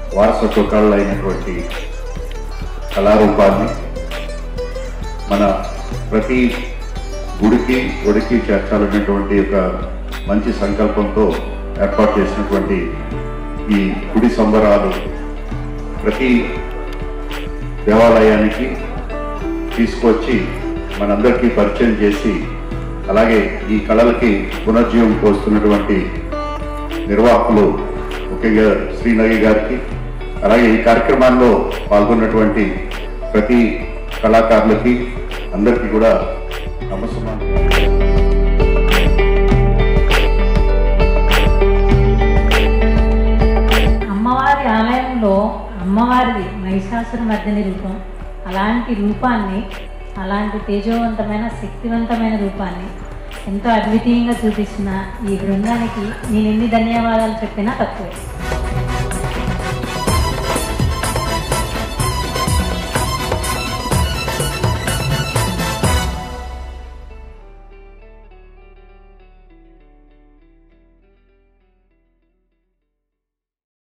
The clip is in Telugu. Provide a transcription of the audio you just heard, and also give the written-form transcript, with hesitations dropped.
వారసత్వ కళలు అయినటువంటి కళారూపాన్ని మన ప్రతి గుడికి చేర్చాలనేటువంటి ఒక మంచి సంకల్పంతో ఏర్పాటు చేసినటువంటి ఈ గుడి సంబరాలు ప్రతి దేవాలయానికి తీసుకొచ్చి మనందరికీ పరిచయం చేసి అలాగే ఈ కళలకి పునర్జీవం పోస్తున్నటువంటి నిర్వాహకులు ముఖ్యంగా శ్రీనగి గారికి అలాగే ఈ కార్యక్రమాల్లో పాల్గొన్నటువంటి ప్రతి కళాకారులకి అందరికీ కూడా నమస్కారం. అమ్మవారి ఆలయంలో అమ్మవారిది మహిషాసురమర్దిని రూపం, అలాంటి రూపాన్ని, అలాంటి తేజోవంతమైన శక్తివంతమైన రూపాన్ని ఎంతో అద్వితీయంగా చూపించిన ఈ బృందానికి నేను ఎన్ని ధన్యవాదాలు చెప్పినా తక్కువే.